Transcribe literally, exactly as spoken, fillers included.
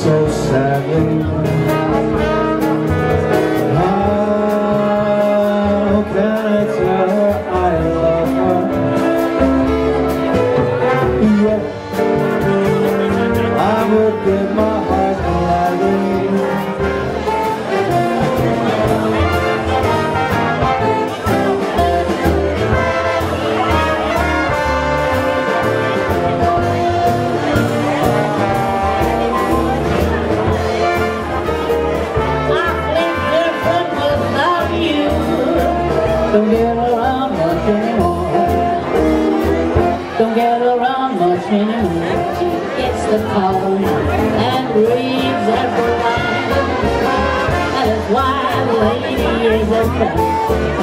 so sadly. How can I tell her I love her? Yeah, I would give my heart gladly. Don't get around much anymore. Don't get around much anymore. She gets the call and reads every line. That is why the lady is a friend.